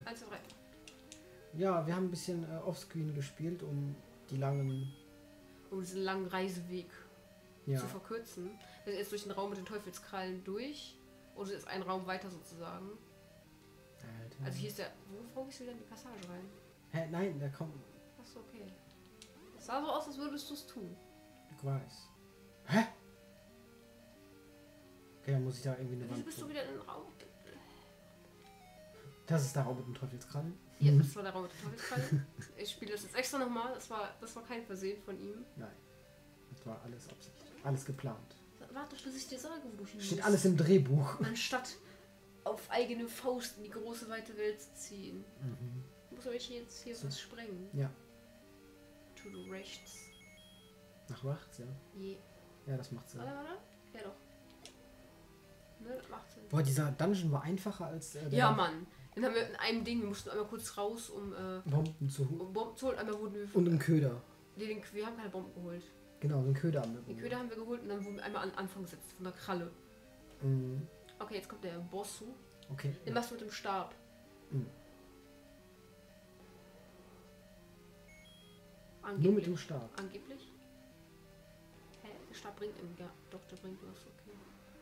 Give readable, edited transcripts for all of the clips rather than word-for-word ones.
1, 2, 3. Ja, wir haben ein bisschen Offscreen gespielt, um die langen... Um diesen langen Reiseweg Ja, zu verkürzen. Wir sind jetzt durch den Raum mit den Teufelskrallen durch. Oder ist ein Raum weiter sozusagen. Alter. Also hier ist der... Wo gehst du wieder in die Passage rein? Hä, nein, da kommt... Achso, okay. Das sah so aus, als würdest du es tun. Ich weiß. Hä? Okay, dann muss ich da irgendwie eine Wieso Wand... bist du wieder in den Raum? Das ist der Raum mit dem Teufelskrallen. Ja, das war der Raum mit den Teufelskrallen. Ich spiele das jetzt extra nochmal. Das war kein Versehen von ihm. Nein. Das war alles Absicht. Alles geplant. Warte, bis ich dir sage, wo du hin Steht musst. alles im Drehbuch. Anstatt auf eigene Faust in die große weite Welt zu ziehen. Mhm. Muss aber ich jetzt hier So. was sprengen. Ja. To the rechts. Nach rechts, ja. Je. Ja, das macht Sinn. Warte. Ja doch. Ne, das macht Sinn. Boah, dieser Dungeon war einfacher als der Ja, Mann. Dann haben wir in einem Ding, wir mussten einmal kurz raus, um Bomben zu holen. Bomben zu holen. Einmal wurden wir... Und einen Köder. Wir haben keine Bomben geholt. Genau, einen Köder haben wir Den geholt. Köder haben wir geholt und dann wurden wir einmal an den Anfang gesetzt von der Kralle. Mhm. Okay, jetzt kommt der Boss. Okay. Den machst du mit dem Stab. Mhm. Angeblich. Nur mit dem Stab. Angeblich? Hä? Der Stab bringt ihm. Ja, doch, der bringt was. Okay.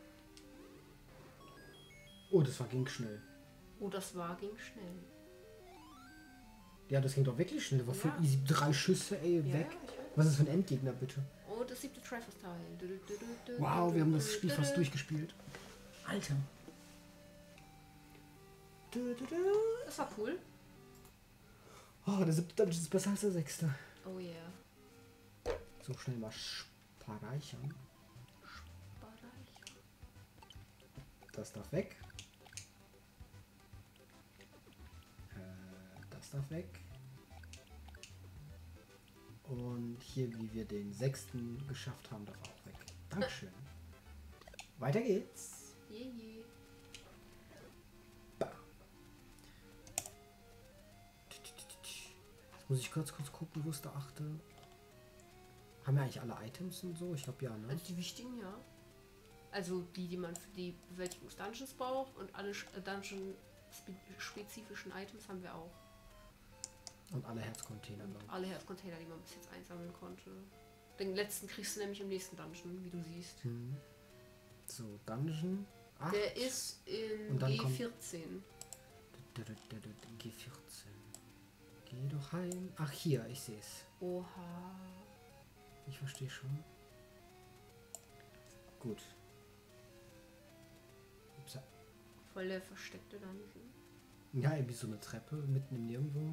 Oh, das ging schnell. Oh, ging schnell. Ja, das ging doch wirklich schnell. Das war voll Ja. easy. 3 Schüsse, ey, Ja, weg. ja, ich weiß. Was ist das für ein Endgegner, bitte? Oh, das 7. Triforce-Teil. Wow, wir haben das Spiel fast durchgespielt. Alter. Das war cool. Oh, der 7. Dungeon ist besser als der 6. Oh yeah. So schnell mal speichern. Das darf weg. Das darf weg. Und hier, wie wir den 6. geschafft haben, darf auch weg. Dankeschön. Weiter geht's. Je. Bam. Jetzt muss ich kurz gucken, wo ist der 8. Haben wir eigentlich alle Items und so? Ich glaube ja, ne? Also die wichtigen, ja. Also die man für die Bewältigung des Dungeons braucht und alle Dungeon-spezifischen Items haben wir auch. Und alle Herzcontainer, glaube ich. Alle Herzcontainer, die man bis jetzt einsammeln konnte. Den letzten kriegst du nämlich im nächsten Dungeon, wie du siehst. Hm. So, Dungeon 8. Der ist in Und dann G14. G14. Geh doch heim. Ach, hier, ich sehe es. Oha. Ich verstehe schon. Gut. Ups. Voll der versteckte Dungeon. Ja, irgendwie so eine Treppe mitten im Nirgendwo.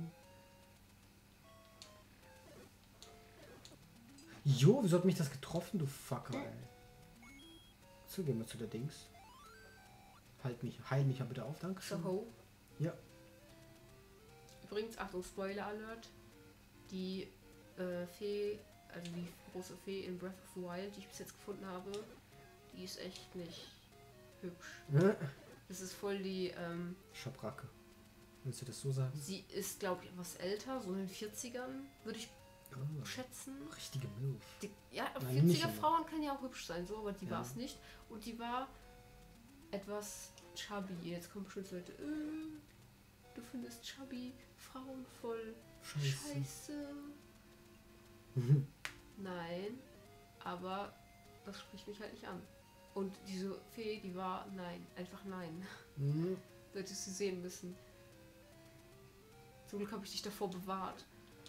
Jo, wieso hat mich das getroffen, du Fucker, ey? So, gehen wir zu der Dings. Heil mich ja bitte auf, danke schön. So. Ja. Übrigens, Achtung, Spoiler Alert. Die Fee, also die große Fee in Breath of the Wild, die ich bis jetzt gefunden habe, die ist echt nicht hübsch. Das ist voll die, Schabracke. Willst du das so sagen? sie ist, glaube ich, etwas älter, so in den 40ern, würde ich Oh, schätzen. richtige Milf. Ja, Nein, nicht 40er immer. Frauen können ja auch hübsch sein, so, aber die Ja. war es nicht. Und die war etwas chubby. Jetzt kommt bestimmt so Leute, du findest chubby Frauen voll scheiße. Nein, aber das spricht mich halt nicht an. Und diese Fee, die war nein, einfach nein. Mhm. Du hättest sie sehen müssen. Zum Glück habe ich dich davor bewahrt.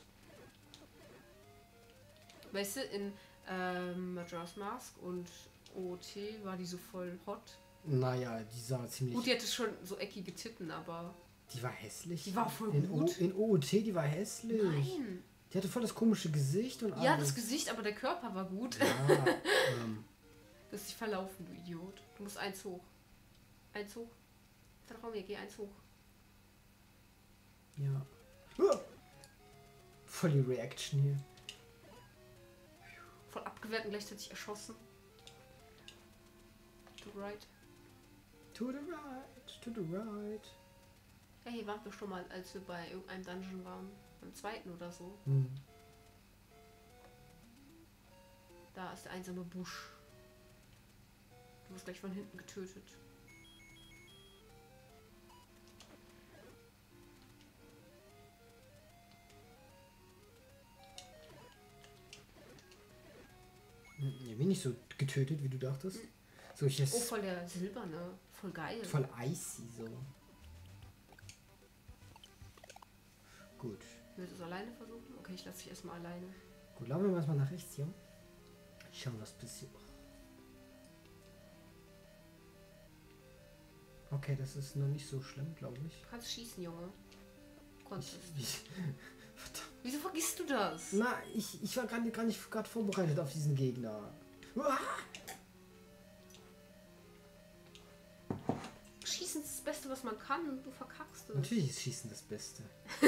Weißt du, in Majora's Mask und OOT war die so voll hot. Naja, die sah ziemlich... Gut, die hatte schon so eckige Titten, aber... Die war hässlich. Die war voll in gut. In OOT, die war hässlich. Nein! Die hatte voll das komische Gesicht und alles. Ja, das Gesicht, aber der Körper war gut. Ja, Du hast dich verlaufen, du Idiot. Du musst eins hoch. Eins hoch. Vertrau mir, geh eins hoch. ja. Voll die Reaction hier. Voll abgewehrt und gleichzeitig erschossen. To right. To the right, to the right. Ja, hier waren wir schon mal, als wir bei irgendeinem Dungeon waren. Beim zweiten oder so. Hm. Da ist der einsame Busch. Du wirst gleich von hinten getötet. irgendwie nicht so getötet, wie du dachtest. So, ich Oh, voll der silberne. Voll geil. voll icy so. Gut. Willst du es alleine versuchen? Okay, ich lasse dich erstmal alleine. Gut, laufen wir erstmal nach rechts hier. Schauen, was passiert. Okay, das ist noch nicht so schlimm, glaube ich. Du kannst schießen, Junge. Konntest. Verdammt. Wieso vergisst du das? Na, ich war gar nicht vorbereitet auf diesen Gegner. Uah! Schießen ist das Beste, was man kann und du verkackst es. Natürlich ist Schießen das Beste.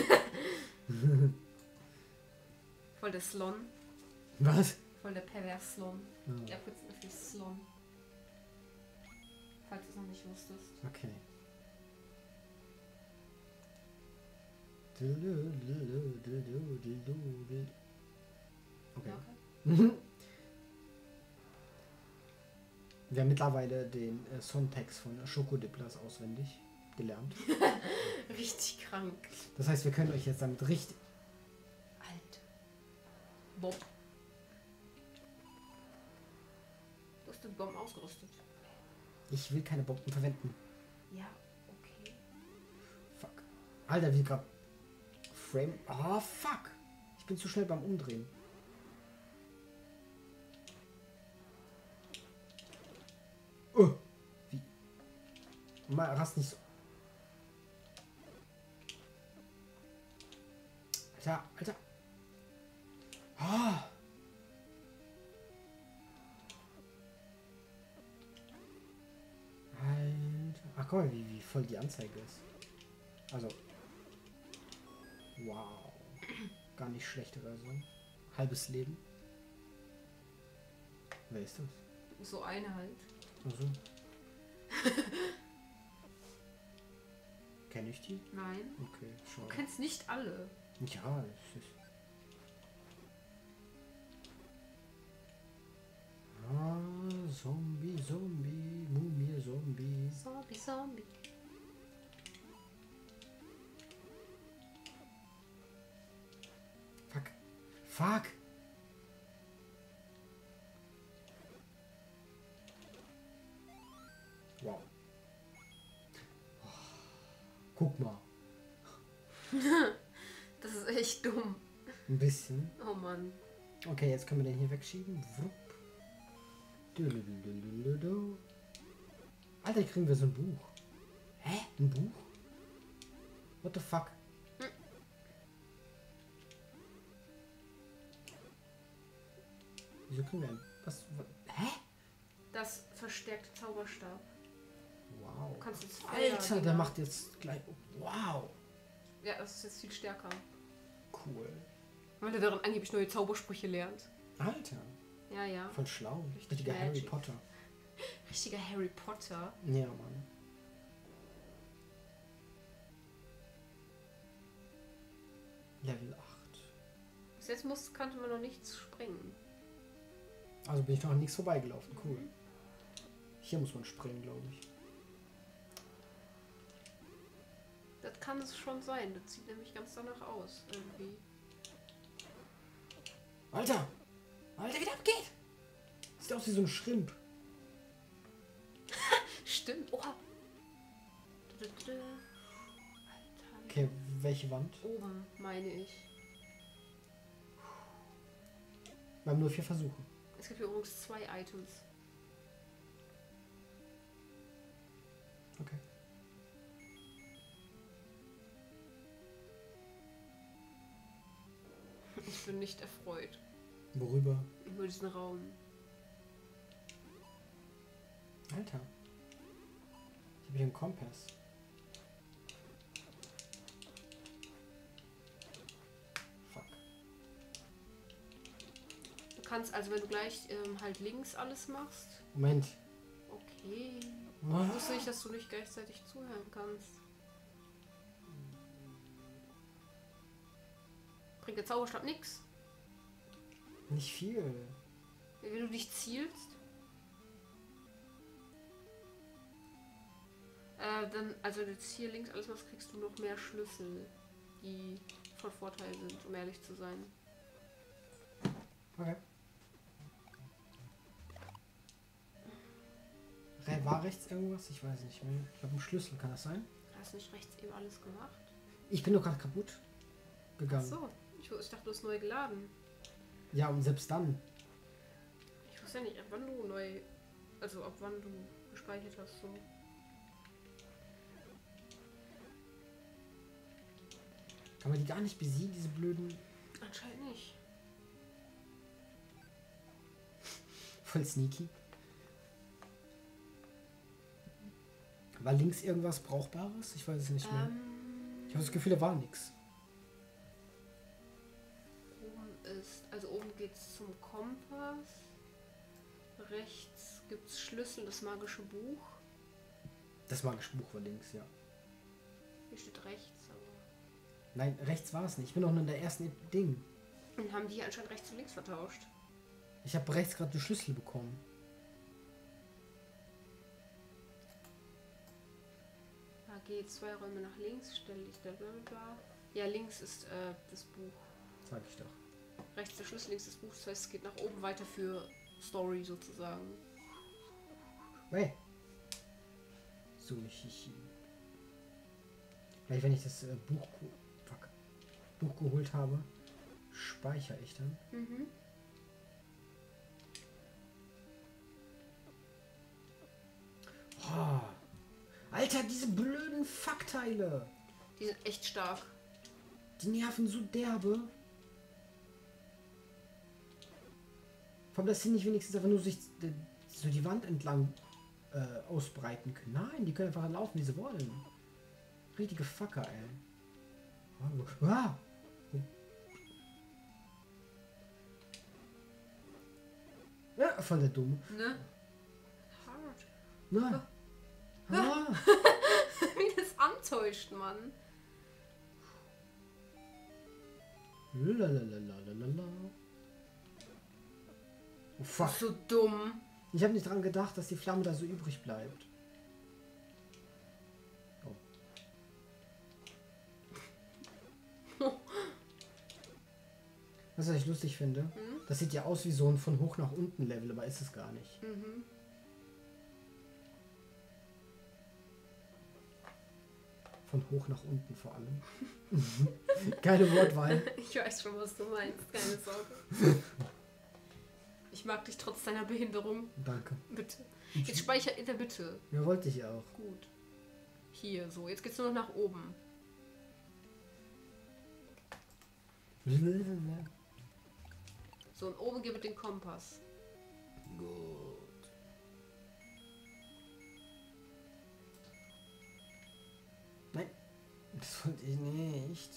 Voll der Slon. Was? Voll der pervers Slon. Oh, Ja, kurz für Slon. Falls du es noch nicht wusstest. okay. Okay. Ja, okay. Wir haben mittlerweile den Songtext von Schokodipplers auswendig gelernt. Richtig krank. Das heißt, wir können euch jetzt damit richtig... Alter. Bob. Du hast den Bomben ausgerüstet. Ich will keine Bomben verwenden. Ja, okay. Fuck. Alter, wie gerade... Frame... Oh, fuck. Ich bin zu schnell beim Umdrehen. Oh. Wie? Mal rast nicht so... Alter. Ah. Alter. Ach, guck mal, wie voll die Anzeige ist. Also. Wow. Gar nicht schlechte Version. Halbes Leben. Wer ist das? So eine halt. Also. Kenne ich die? Nein. Okay, schau. Du kennst nicht alle. Ja, das ist. Ah, Zombie, Mumie, Zombie. Zombie. Fuck. Wow. Guck mal. Das ist echt dumm. Ein bisschen. Oh Mann. Okay, jetzt können wir den hier wegschieben. Wupp. Dülülülülülü. Alter, kriegen wir so ein Buch. Hä? Ein Buch? What the fuck? Wieso kriegen wir ein... Hä? Das verstärkte Zauberstab. Wow. Du kannst jetzt Alter, der macht jetzt gleich... Wow. Ja, das ist jetzt viel stärker. Cool. Weil er während angeblich neue Zaubersprüche lernt. Alter. Ja, ja. Voll schlau. Richtig Richtiger Harry magic. Potter. Richtiger Harry Potter. Ja, Mann. Level 8. Bis jetzt konnte man noch nichts springen. Also bin ich noch an nichts vorbeigelaufen. Cool. Hier muss man springen, glaube ich. Das kann es schon sein. Das sieht nämlich ganz danach aus. Irgendwie. Alter! Alter, wie das abgeht! Sieht aus wie so ein Schrimp. Stimmt. Oha. Alter. Okay, welche Wand? Oben, meine ich. Wir haben nur 4 Versuche. Es gibt hier übrigens 2 Items. Okay. Ich bin nicht erfreut Worüber? über diesen Raum. Alter. Ich habe hier einen Kompass. Fuck. Du kannst also, wenn du gleich halt links alles machst. Moment. Okay. Ah. Ich wusste nicht, dass du nicht gleichzeitig zuhören kannst. Bringt der Zauberstab nix. Nicht viel. Wenn du dich zielst. Dann, also jetzt hier links alles was kriegst du noch mehr Schlüssel, die von Vorteil sind, um ehrlich zu sein. Okay. War rechts irgendwas? Ich weiß nicht mehr. Ich habe einen Schlüssel, kann das sein? Hast du nicht rechts eben alles gemacht? Ich bin doch gerade kaputt gegangen. Achso, ich dachte, du hast neu geladen. Ja, und selbst dann. Ich wusste ja nicht, ab wann du neu. Also ab wann du gespeichert hast, so. Kann man die gar nicht besiegen, diese blöden. Anscheinend nicht. Voll sneaky. War links irgendwas Brauchbares? Ich weiß es nicht mehr. Ich habe das Gefühl, da war nichts. Oben geht's zum Kompass. Rechts gibt's Schlüssel, das magische Buch. Das magische Buch war links, ja. Hier steht rechts, aber. Nein, rechts war es nicht. Ich bin noch nur in der ersten Ding. Und haben die anscheinend rechts und links vertauscht. Ich habe rechts gerade den Schlüssel bekommen. Geh 2 Räume nach links, stelle ich da blablabla. Ja, links ist das Buch. Sag ich doch. Rechts der Schlüssel, links das Buch. Das heißt, es geht nach oben weiter für Story sozusagen. Hey. So, Gleich, wenn ich das Buch geholt habe, speichere ich dann. Mhm. Oh. Alter, diese blöden Fuckteile. Die sind echt stark. Die nerven so derbe. Vor allem, dass sie nicht wenigstens einfach nur sich so die Wand entlang ausbreiten können. Nein, die können einfach laufen, wie sie wollen. Richtige Fucker, ey. Ah. Ja, voll der Dumme. Ne? Hard. Nein. Ah. Wie das antäuscht, Mann. Lalalala. Oh, fuck. So dumm. Ich habe nicht dran gedacht, dass die Flamme da so übrig bleibt. Oh. Was ich lustig finde, das sieht ja aus wie so ein von hoch nach unten Level, aber ist es gar nicht. Mhm. Von hoch nach unten vor allem. Keine Wortwahl. Ich weiß schon, was du meinst, keine Sorge. Ich mag dich trotz deiner Behinderung. Danke. Bitte. Jetzt speicher in der Mitte. Ja, wollte ich auch. Gut. Hier, so. Jetzt geht's nur noch nach oben. So, und oben gibt den Kompass. Gut. Nein, das wollte ich nicht.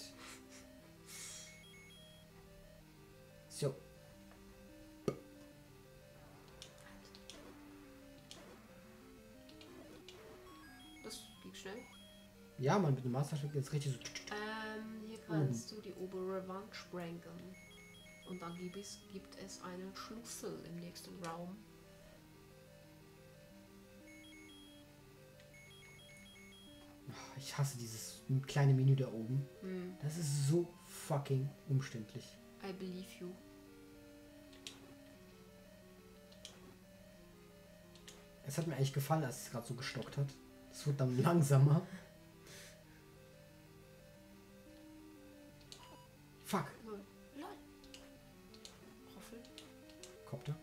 So. Das ging schnell. Ja, man, mit dem Masterstück jetzt richtig so. Hier kannst du die obere Wand sprengen. Und dann gibt es einen Schlüssel im nächsten Raum. Ich hasse dieses kleine Menü da oben. Das ist so fucking umständlich. I believe you. Es hat mir eigentlich gefallen, als es gerade so gestockt hat. Es wird dann langsamer. Fuck. Lol. Roffel. Kopter.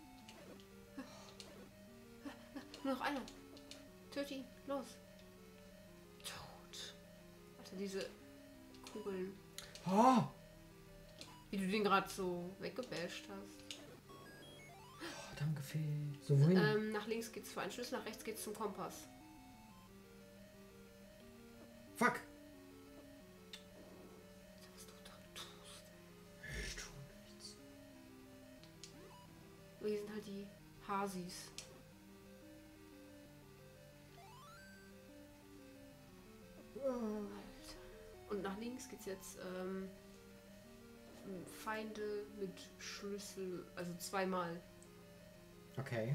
Nur noch einer. Töte ihn. Los. Tot. Alter, diese Kugeln. Oh, Wie du den gerade so weggebasht hast. danke, Fee. So, wohin? Nach links geht's für einen Schlüssel, nach rechts geht's zum Kompass. Fuck. Was du da tust. Ich tu nichts. Und hier sind halt die Hasis. Alter. Und nach links geht's jetzt Feinde mit Schlüssel, also zweimal. Okay.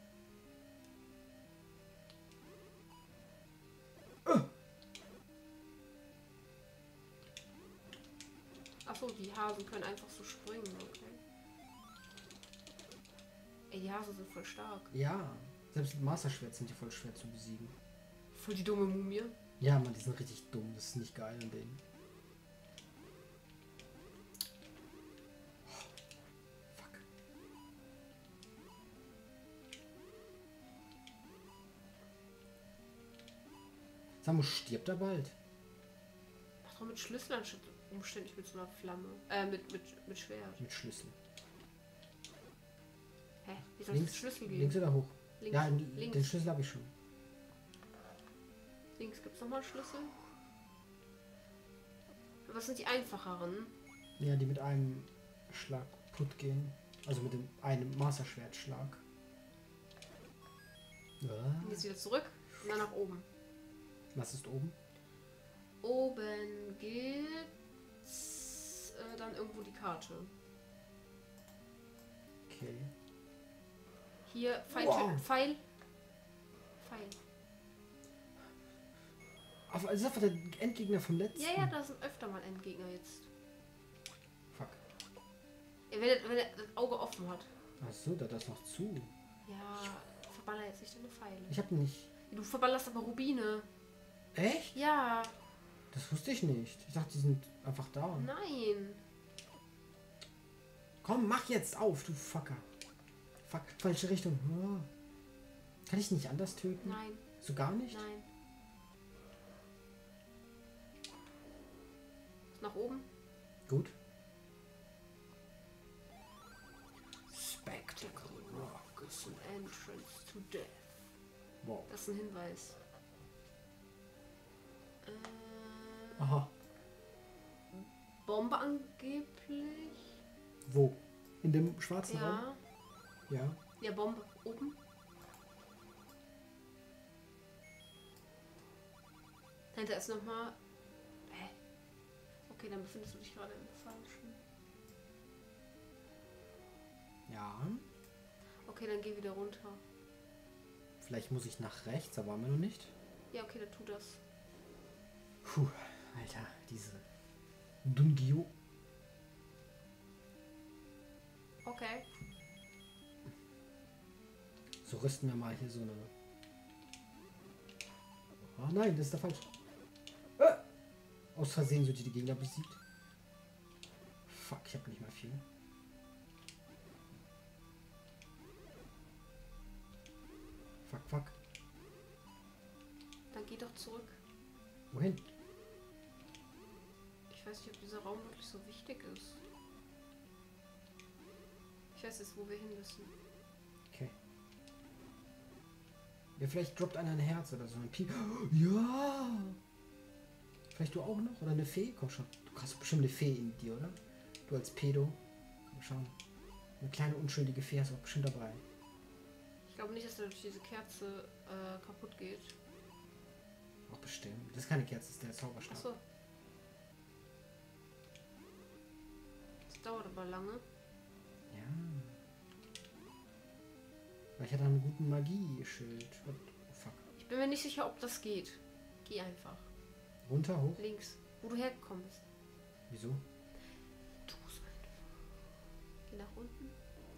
Achso, die Hasen können einfach so springen, okay. Ey, die Hasen sind voll stark. Ja. Selbst mit Master-Schwert sind die voll schwer zu besiegen. Voll die dumme Mumie. Ja, Mann, die sind richtig dumm. Das ist nicht geil an denen. Fuck. Samus stirbt er bald. Mach doch mit Schlüssel anstatt umständlich mit so einer Flamme. Mit Schwert. Mit Schlüssel. Hä? Wie soll ich das Schlüssel geben? Links oder hoch? Links. Ja, Links. den Schlüssel habe ich schon. Links gibt's nochmal Schlüssel. Was sind die einfacheren? Ja, die mit einem Schlag kaputt gehen. Also mit dem einem Master-Schwertschlag. Ja. Jetzt wieder zurück und dann nach oben. Was ist oben? Oben geht's dann irgendwo die Karte. Okay. Hier Pfeil. Wow. Pfeil. Aber ist einfach der Endgegner vom letzten. Ja, da sind öfter mal Endgegner jetzt. Fuck. Ja, wenn er das Auge offen hat. Ach so, da ist noch zu. Ja, verballer jetzt nicht deine Pfeile. Ich hab nicht. Du verballerst aber Rubine. Echt? Ja. Das wusste ich nicht. Ich dachte, die sind einfach da. Nein. Komm, mach jetzt auf, du Fucker. Fuck, falsche Richtung. Oh. Kann ich nicht anders töten? Nein. So gar nicht? Nein. Nach oben. Gut. Spectacle Rock is an entrance to death. Wow. Das ist ein Hinweis. Aha. Bombe angeblich. Wo? In dem schwarzen Raum? Ja. Ja. Ja, Bombe. Oben. Dahinter ist nochmal. Hä? Okay, dann befindest du dich gerade im Falschen. Ja. Okay, dann geh wieder runter. Vielleicht muss ich nach rechts, da waren wir noch nicht. Ja, okay, dann tu das. Puh, Alter, diese Dungio. Okay. So rüsten wir mal hier so eine... Oh nein, das ist der falsch. Aus Versehen sind die Gegner besiegt. Fuck, ich habe nicht mal viel. Fuck. Dann geh doch zurück. Wohin? Ich weiß nicht, ob dieser Raum wirklich so wichtig ist. Ich weiß jetzt, wo wir hin müssen. Okay. Ja, vielleicht droppt einer ein Herz oder so ein Pi. Ja! Vielleicht du auch noch? Oder eine Fee? Komm schon. Du hast bestimmt eine Fee in dir, oder? Du als Pedo. Komm schon. Eine kleine unschuldige Fee ist auch bestimmt dabei. Ich glaube nicht, dass er durch diese Kerze kaputt geht. Auch bestimmt. Das ist keine Kerze, das ist der Zauberstab. Achso. Das dauert aber lange. Ja. Weil ich hatte einen guten Magie-Schild. Oh, fuck. Ich bin mir nicht sicher, ob das geht. Geh einfach. Runter, hoch? Links. Wo du hergekommen bist. Wieso? Tu es einfach. Geh nach unten.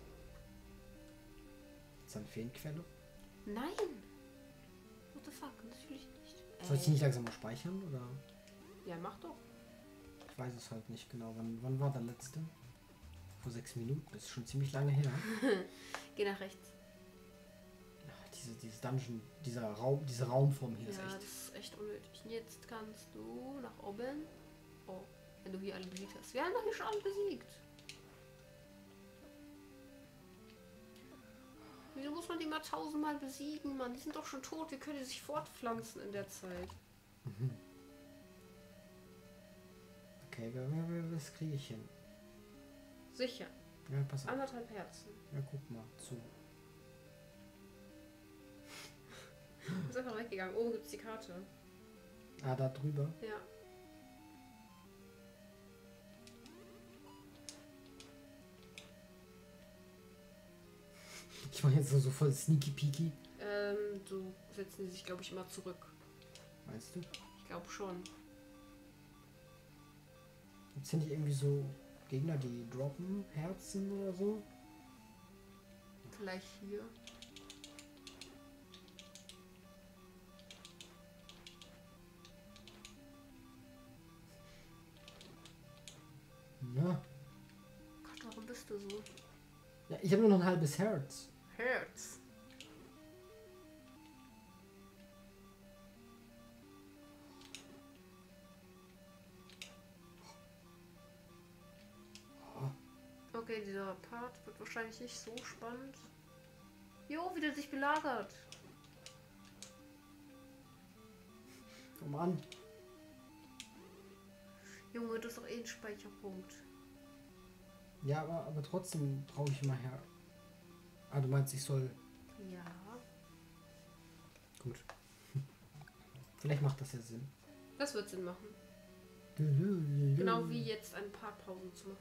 Ist da eine Feenquelle? Nein! What the fuck? Natürlich nicht. Soll ich die nicht langsam mal speichern? Oder? Ja, mach doch. Ich weiß es halt nicht genau. Wann war der letzte? Vor 6 Minuten. Das ist schon ziemlich lange her. Geh nach rechts. Dieses Dungeon, diese Raumform hier ist Ja, echt. das ist echt unnötig. Und jetzt kannst du nach oben. Oh, wenn du hier alle besiegt hast. Wir haben doch hier schon alle besiegt. Wieso muss man die mal 1000-mal besiegen, Mann? Die sind doch schon tot. Wie können die sich fortpflanzen in der Zeit? Mhm. Okay, was kriege ich hin? Sicher. Ja, pass auf. 1,5 Herzen. Ja, guck mal zu. Ist einfach weggegangen. Oben gibt es die Karte. Ah, da drüber. Ja. Ich mache jetzt so voll sneaky peaky. So setzen die sich, glaube ich, immer zurück. Weißt du? Ich glaube schon. Gibt es hier nicht irgendwie so Gegner, die droppen Herzen oder so? Vielleicht hier. Ja. Gott, warum bist du so? Ja, ich habe nur noch ein halbes Herz. Herz. Okay, dieser Part wird wahrscheinlich nicht so spannend. Jo, wie der sich belagert. Oh Mann. Junge, das ist doch eh ein Speicherpunkt. Ja, aber trotzdem brauche ich immer her. Ah, du meinst, ich soll... Ja. Gut. Vielleicht macht das ja Sinn. Das wird Sinn machen. Genau wie jetzt eine Partpause zu machen.